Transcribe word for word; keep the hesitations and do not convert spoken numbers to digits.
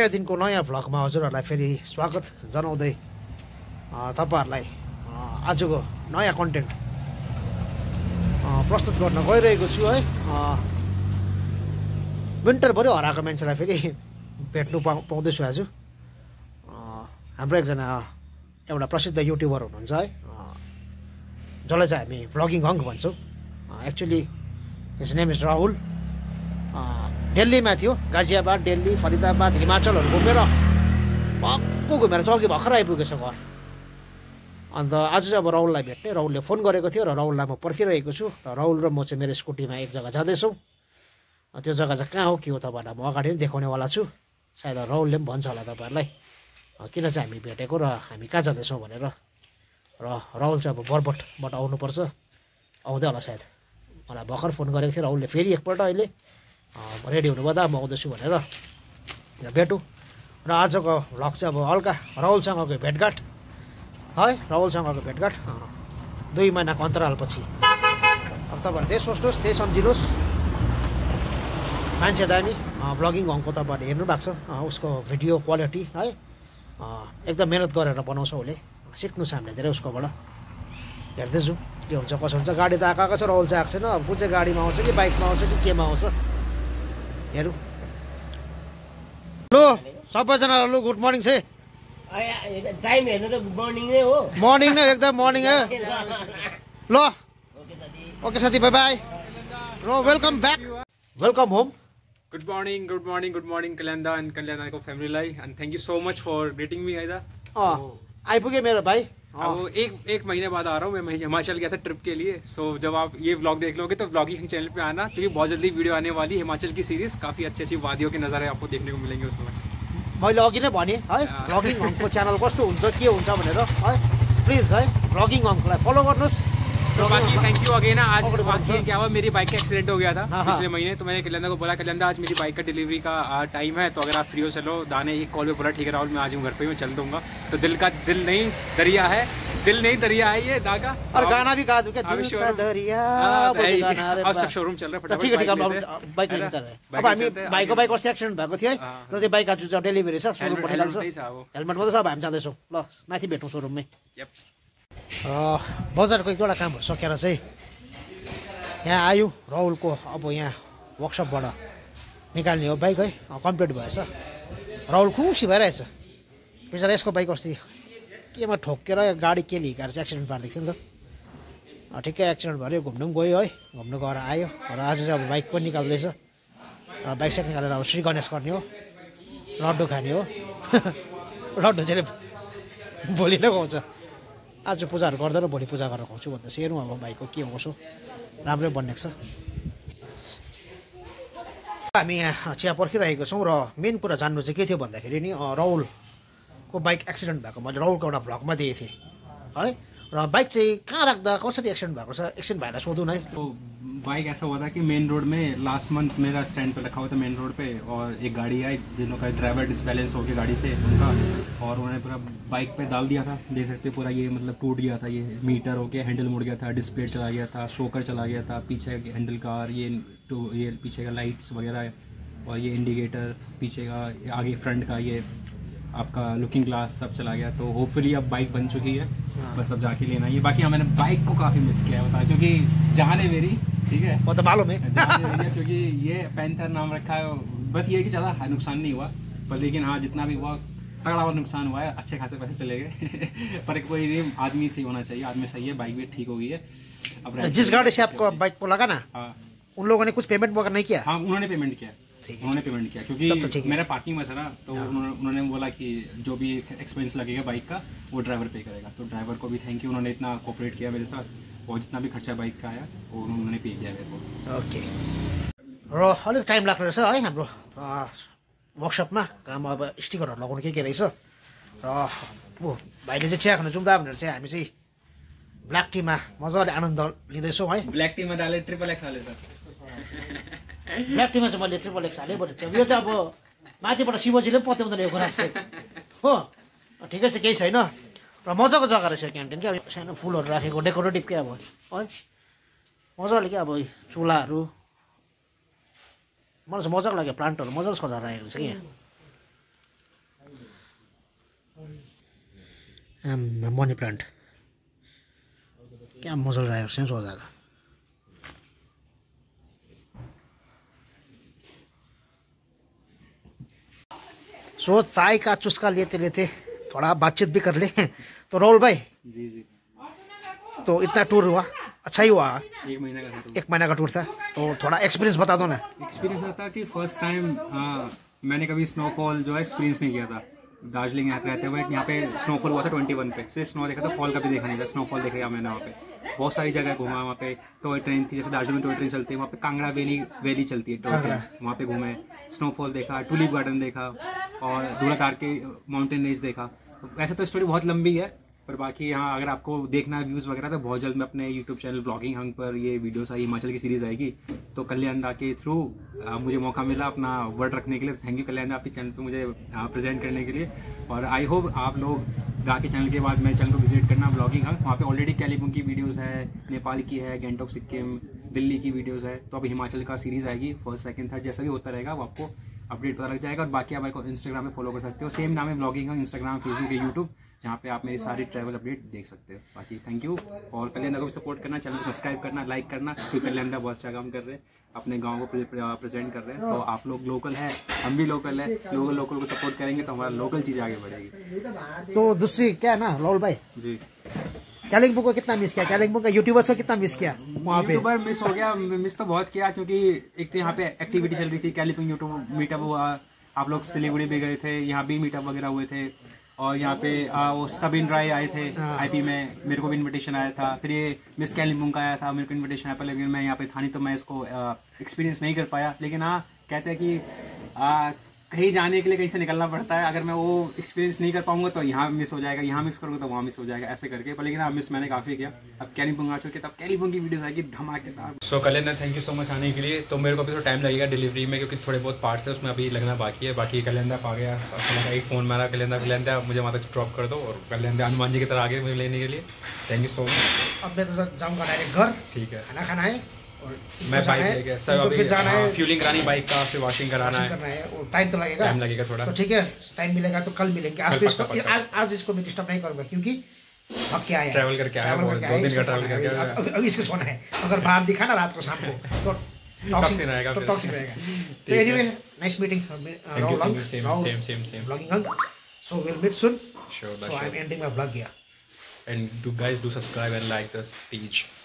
नयाँ दिनको नयाँ भ्लगमा हजुरहरूलाई फेरि स्वागत जनाउँदै तपाईँहरूलाई आजको नयाँ कन्टेन्ट प्रस्तुत गर्न गइरहेको छु है। विन्टरभरि हराएको मान्छेलाई फेरि भेट्नु पाउ पाउँदैछु आज। हाम्रो एकजना एउटा प्रसिद्ध युट्युबर हुनुहुन्छ है, जसलाई चाहिँ हामी भ्लगिङ हङ्क भन्छौँ। Actually his name is Rahul. दिल्लीमा थियो, गाजियाबाद, दिल्ली, फरिदाबाद, हिमाचलहरू घुमेर पक्को घुमेर चाहिँ अघि भर्खर आइपुगेछ घर। अन्त आज चाहिँ अब राहुललाई भेट्ने राहुलले फोन गरेको थियो र राहुललाई म पर्खिरहेको छु। र राहुल र म चाहिँ मेरो स्कुटीमा एक जग्गा जाँदैछौँ। त्यो जग्गा चाहिँ कहाँ हो के हो तपाईँहरूलाई म अगाडि नै देखाउनेवाला छु। सायद राहुलले पनि भन्छ होला तपाईँहरूलाई किन चाहिँ हामी भेटेको र हामी कहाँ जाँदैछौँ भनेर। र राहुल चाहिँ अब बरबटबाट आउनुपर्छ, आउँदै होला सायद। मलाई भर्खर फोन गरेको थियो राहुलले फेरि एकपल्ट अहिले रेडी हुनुभयो दा म आउँदैछु भनेर। भेटौँ र आजको भ्लग चाहिँ अब हल्का राहुलसँगको भेटघाट है, राहुलसँगको भेटघाट दुई महिनाको अन्तरालपछि। अब तपाईँहरू त्यही सोच्नुहोस्, त्यही सम्झिनुहोस्। मान्छे दामी भ्लगिङ हङको तपाईँहरूले हेर्नु भएको छ, उसको भिडियो क्वालिटी है एकदम मिहिनेत गरेर बनाउँछ उसले। सिक्नु छ हामीले धेरै उसकोबाट। हेर्दैछु के हुन्छ कसो हुन्छ। गाडी त आएको छ, राहुल चाहिँ आएको छैन। अब कुन चाहिँ गाडीमा आउँछ कि बाइकमा आउँछ कि केमा आउँछ हेरौँ। लो सबैजनालाई लु गुड मर्निङ चाहिँ टाइम हेर्नु त मर्निङ नै हो। मर्निङ नै एकदम मर्निङ है। ल ओके साथी, बाई बाई। र welcome back, welcome home. Good morning, good morning, good morning, Kalyanda and Kalyanda को family and thank you so much for greeting me guys. अँ आइपुगे मेरो भाइ। अब एक एक महीने बाद आ रहा हूँ मैं। हिमाचल गया था ट्रिप के लिए। सो जब आप ये व्लॉग देख लोगे तो व्लॉगिंग चैनल पे आना, क्योंकि बहुत जल्दी वीडियो आने वाली है हिमाचल की सीरीज। काफी अच्छी अच्छी वादियों के नज़ारे आपको देखने को मिलेंगे उसमें। मैले अघि नै भने है भ्लगिङ हङको च्यानल कस्तो हुन्छ के हुन्छ भनेर है। प्लिज है भ्लगिङ हङलाई फलो गर्नुहोस्। तो बाकी थैंक यू अगेन। आज सीन क्या हुआ, मेरी बाइक का एक्सीडेंट हो गया था पिछले महीने। तो मैंने कल्याणदा को बोला कल्याणदा आज मेरी बाइक का डिलीवरी का टाइम है, तो अगर आप फ्री हो चलो। दाने एक कॉल पे बोला ठीक है राहुल मैं आज हूँ घर पे, मैं चल दूंगा। तो दिल का दिल नहीं दरिया है, दिल नहीं दरिया है ये दागा। और गाना भी गा दूं क्या, दिल का दरिया। अब सब शोरूम चल रहा है फटाफट। ठीक है ठीक है, बाइक लिएर चल रहे हैं। अब हामी बाइकको बाइक अस्ति एक्सिडेन्ट भएको थियो है, र चाहिँ बाइक आज डेलिभरी छ, सोरुम पठाइहाल्छ। हेलमेट मात्रै छ, अब हामी जाँदैछौँ। ल माथि भेटौँ सोरुममै। बजारको एक दुईवटा कामहरू सकेर चाहिँ यहाँ आयो राहुलको। अब यहाँ वर्कसपबाट निकाल्ने हो बाइक है, कम्प्लिट भएछ। राहुल खुसी भइरहेछ। बिचरा यसको बाइक अस्ति केमा ठोकेर गाडी के हिर्काएर चाहिँ एक्सिडेन्ट पारिदिएको थियो नि त। ठिकै एक्सिडेन्ट भयो, घुम्नु पनि गयो है, घुम्नु गएर आयो। र आज चाहिँ अब बाइक पनि निकाल्दैछ। बाइक साइक निकालेर अब श्री गणेश गर्ने हो, लड्डु खाने हो। लड्डु चाहिँ भोलि नै खुवाउँछ। आज पूजाहरू गर्दैन, भोलि पूजा गरेर खुवाउँछु भन्दैछ। हेरौँ अब बाइकको के होस् हो, राम्रै बनिएको छ। हामी यहाँ चिया पर्खिरहेको छौँ र मेन कुरा जान्नु चाहिँ के थियो भन्दाखेरि नि राहुलको बाइक एक्सिडेन्ट भएको मैले राहुलको एउटा भ्लगमा दिएँ थिएँ है। र बाइक चाहिँ कहाँ राख्दा कसरी एक्सिडेन्ट भएको छ एकछिन भाइलाई सोधौँ है। तो बाइक ऐसा हुआ था कि मेन रोड में लास्ट मंथ मेरा स्टैंड पे रखा हुआ था मेन रोड पे, और एक गाड़ी आई जिनका ड्राइवर डिसबैलेंस हो गया गाड़ी से उनका, और उन्होंने पूरा बाइक पे डाल दिया था। देख सकते पूरा ये मतलब टूट गया था, ये मीटर हो गया, हैंडल मुड़ गया था, डिस्प्ले चला गया था, शोकर चला गया था, पीछे हैंडल का ये टू ये पीछे का लाइट्स वगैरह, और ये इंडिकेटर पीछे का, आगे फ्रंट का ये आपका लुकिंग ग्लास सब चला गया। तो होपफुली अब बाइक बन चुकी है, बस अब जाके लेना है। बाकी हाँ मैंने बाइक को काफ़ी मिस किया है बता, क्योंकि जान है मेरी, ठीक है वो तो मालूम है, क्योंकि ये पैंथर नाम रखा है। बस ये कि ज़्यादा नुकसान नहीं हुआ, पर लेकिन हाँ जितना भी हुआ तगड़ा हुआ नुकसान हुआ है। अच्छे खासे पैसे चले गए। पर कोई नहीं, आदमी सही होना चाहिए, आदमी सही है, बाइक भी ठीक हो गई है। अब जिस गाड़ी से आपको बाइक को लगा ना, उन लोगों ने कुछ पेमेंट वगैरह नहीं किया? हाँ उन्होंने पेमेंट किया, उन्होंने पेमेंट किया, क्योंकि तो मेरा पार्किंग में था ना, तो उन्होंने बोला कि जो भी एक्सपेंस लगेगा बाइक का वो ड्राइवर पे करेगा। तो ड्राइवर को भी थैंक यू, उन्होंने इतना कोऑपरेट किया मेरे साथ, और जितना भी खर्चा बाइक का आया वो उन्होंने पे किया मेरे को। ओके। र अलिक टाइम लाग्ने रहेछ है हाम्रो वर्कसपमा काम। अब स्टिकरहरू लगाउनु के के रहेछ। र ऊ भाइले चाहिँ चिया खानु जाउँ दा भनेर चाहिँ हामी चाहिँ ब्ल्याक टीमा मजाले आनन्द लिँदैछौँ है। ब्ल्याक टीमा डाले ट्रिपल एक्स हाले सर। ब्ल्याक टीमा चाहिँ मैले ट्रिपल एक्स हालेँ भने चाहिँ यो चाहिँ अब माथिबाट शिवजीले पनि पत्याउँदैन यो कुरा चाहिँ हो। ठिकै छ, केही छैन। र मजाको जग्गा रहेछ क्यान्टिन क्या, सानो फुलहरू राखेको डेकोरेटिभ क्या अब है, मजाले क्या। अब चुलाहरू मलाई चाहिँ मजाको लाग्यो, प्लान्टहरू मजाले सजाएर राखेको छ कि यहाँ। मनी प्लांट क्या मजा रहा है सेंस हो जाएगा। सो चाय का चुस्का लेते लेते थोड़ा बातचीत भी कर ले। तो राहुल भाई जी जी तो इतना टूर हुआ, अच्छा ही हुआ। एक महीने का था तो एक महीना का टूर था, तो थोड़ा एक्सपीरियंस बता दो ना। एक्सपीरियंस आता कि फर्स्ट टाइम मैंने कभी स्नोफॉल जो है एक्सपीरियंस नहीं किया था। दार्जिलिंग यहाँ रहते हुए यहाँ पे स्नोफॉल हुआ था ट्वेंटी वन पे, सिर्फ स्नो देखा था, फॉल कभी देखा नहीं था। स्नोफॉल देखा मैंने वहाँ पे, बहुत सारी जगह घूमा। वहाँ पे टॉय ट्रेन थी, जैसे दार्जिलिंग में टॉय ट्रेन चलती है, वहाँ पे कांगड़ा वैली वैली चलती है टॉय ट्रेन, वहाँ पे घूमे। स्नोफॉल देखा, टूलिप गार्डन देखा और धूलाधार के माउंटेन रेंज देखा। वैसे तो स्टोरी बहुत लंबी है, पर बाकी यहाँ अगर आपको देखना है व्यूज़ वगैरह तो बहुत जल्द मैं अपने यूट्यूब चैनल ब्लॉगिंग हंग पर ये वीडियोस आई, हिमाचल की सीरीज आएगी। तो कल्याण दा के थ्रू मुझे मौका मिला अपना वर्ड रखने के लिए। थैंक यू कल्याण दा आपके चैनल पे मुझे प्रेजेंट करने के लिए। और आई होप आप लोग दा के चैनल के बाद मेरे चैनल को विजिट करना ब्लॉगिंग हंग। वहाँ पे ऑलरेडी कालीबंग की वीडियोज़ है, नेपाल की है, गैंगटॉक सिक्किम, दिल्ली की वीडियोज़ है। तो अभी हिमाचल का सीरीज़ आएगी, फर्स्ट सेकंड थर्ड जैसा भी होता रहेगा वो आपको अपडेट पता लग जाएगा। और बाकी आप मेरे को इंस्टाग्राम में फॉलो कर सकते हो, सेम नाम है vlogging hunk, Instagram, Facebook, YouTube, जहाँ पे आप मेरी सारी ट्रैवल अपडेट देख सकते हो। बाकी थैंक यू, और कल्याण को भी सपोर्ट करना, चैनल को सब्सक्राइब करना, लाइक करना, क्योंकि कल्याण बहुत अच्छा काम कर रहे हैं, अपने गांव को प्रेजेंट कर रहे हैं। तो आप लोग लोकल है, हम भी लोकल है, लोकल लोकल को सपोर्ट करेंगे तो हमारा लोकल चीज़ आगे बढ़ेगी। तो दूसरी क्या है ना राहुल भाई, जी कालिम्पोंग को कितना मिस किया, कालिम्पोंग का यूट्यूबर्स को कितना मिस किया वहाँ पे? यूट्यूबर मिस हो गया, मिस तो बहुत किया, क्योंकि एक तो यहाँ पे एक्टिविटी चल रही थी, कालिम्पोंग यूट्यूब मीटअप हुआ, आप लोग सिलीगुड़ी भी गए थे, यहाँ भी मीटअप वगैरह हुए थे। और यहाँ पे आ, वो सबिन राय आए थे आईपी में, मेरे को भी इनविटेशन आया था। फिर ये मिस कालिम्पोंग का आया था, मेरे को इनविटेशन आया था, लेकिन मैं यहाँ पे था नहीं तो मैं इसको एक्सपीरियंस नहीं कर पाया। लेकिन हाँ कहते हैं कि आ, कहीं जाने के लिए कहीं से निकलना पड़ता है, अगर मैं वो एक्सपीरियंस नहीं कर पाऊंगा तो यहाँ मिस हो जाएगा, यहाँ मिस करूँगा तो वहाँ मिस हो जाएगा, ऐसे करके। पर लेकिन हाँ मिस मैंने काफ़ी किया। अब कालिम्पोंग आ चुके तब कालिम्पोंग की वीडियोस आएगी धमाकेदार। So Kalyan thank you so much आने के लिए। तो मेरे को अभी तो टाइम लगेगा डिलीवरी में, क्योंकि थोड़े बहुत पार्ट्स है उसमें अभी लगना बाकी है। बाकी कल्याण आ गया, एक फ़ोन मारा, कल्याण कल्याण मुझे वहाँ तक ड्रॉप कर दो, और कल्याण हनुमान जी की तरह आगे मुझे लेने के लिए थैंक यू सो मच। अब मैं तो जाऊँगा डायरेक्ट घर, ठीक है, खाना खाना है और मैं बाइक लेके सर अभी फ्यूलिंग करानी बाइक का, फिर वॉशिंग कराना है, और टाइम तो लगेगा, टाइम लगेगा थोड़ा। तो ठीक है, टाइम मिलेगा तो कल मिलेंगे। आज तो इसको आज आज इसको मैं डिस्टर्ब नहीं करूँगा, क्योंकि अब क्या है, ट्रैवल करके आया, दो दिन का ट्रैवल करके आया। अभी इसको सोना है, अगर बाहर दिखा ना रात को शाम को तो टॉक्सिक रहेगा, तो टॉक्सिक रहेगा। तो anyway nice meeting Rahul, same same same vlogging hunk, so will meet soon. Sure, So I'm ending my vlog here. And do guys do subscribe and like the page.